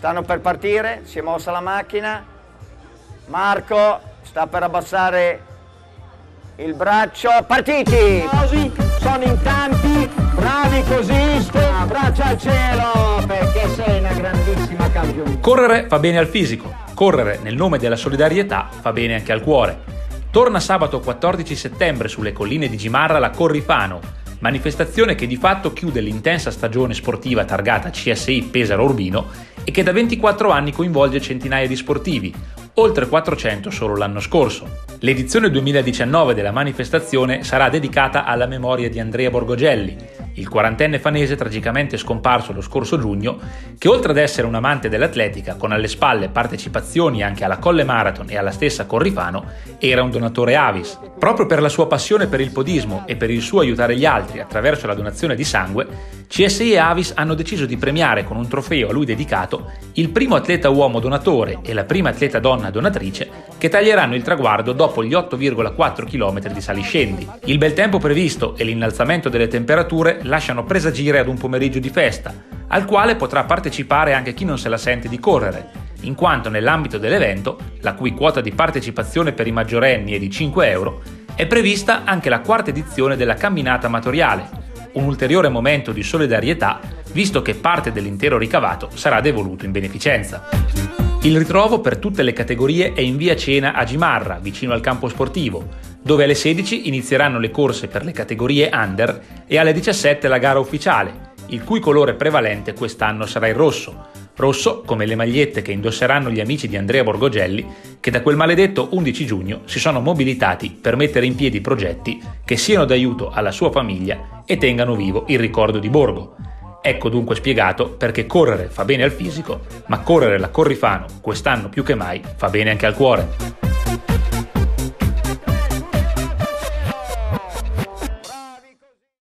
stanno per partire, si è mossa la macchina, Marco sta per abbassare il braccio, partiti! Sono in tanti, bravi così, braccia al cielo, perché sei una grandissima campionessa. Correre fa bene al fisico, correre nel nome della solidarietà fa bene anche al cuore. Torna sabato 14 settembre sulle colline di Gimarra la Corrifano, manifestazione che di fatto chiude l'intensa stagione sportiva targata CSI Pesaro Urbino e che da 24 anni coinvolge centinaia di sportivi, oltre 400 solo l'anno scorso. L'edizione 2019 della manifestazione sarà dedicata alla memoria di Andrea Borgogelli, il quarantenne fanese tragicamente scomparso lo scorso giugno, che oltre ad essere un amante dell'atletica, con alle spalle partecipazioni anche alla Colle Marathon e alla stessa Corrifano, era un donatore Avis. Proprio per la sua passione per il podismo e per il suo aiutare gli altri attraverso la donazione di sangue, CSI e Avis hanno deciso di premiare con un trofeo a lui dedicato il primo atleta uomo donatore e la prima atleta donna donatrice che taglieranno il traguardo dopo gli 8,4 km di saliscendi. Il bel tempo previsto e l'innalzamento delle temperature lasciano presagire ad un pomeriggio di festa, al quale potrà partecipare anche chi non se la sente di correre, in quanto nell'ambito dell'evento, la cui quota di partecipazione per i maggiorenni è di 5 euro, è prevista anche la quarta edizione della camminata amatoriale, un ulteriore momento di solidarietà visto che parte dell'intero ricavato sarà devoluto in beneficenza. Il ritrovo per tutte le categorie è in via Cena a Gimarra, vicino al campo sportivo, dove alle 16 inizieranno le corse per le categorie under e alle 17 la gara ufficiale, il cui colore prevalente quest'anno sarà il rosso. Rosso come le magliette che indosseranno gli amici di Andrea Borgogelli, che da quel maledetto 11 giugno si sono mobilitati per mettere in piedi progetti che siano d'aiuto alla sua famiglia e tengano vivo il ricordo di Borgo. Ecco dunque spiegato perché correre fa bene al fisico, ma correre la Corrifano quest'anno più che mai fa bene anche al cuore.